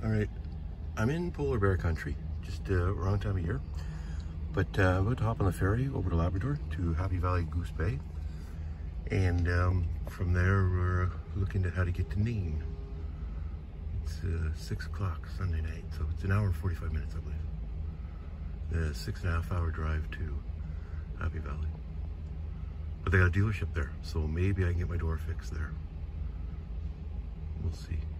Alright, I'm in polar bear country, just wrong time of year. But I'm about to hop on the ferry over to Labrador to Happy Valley Goose Bay. And from there, we're looking at how to get to Nain. It's 6 o'clock Sunday night, so it's an hour and 45 minutes, I believe. A 6.5 hour drive to Happy Valley. But they got a dealership there, so maybe I can get my door fixed there. We'll see.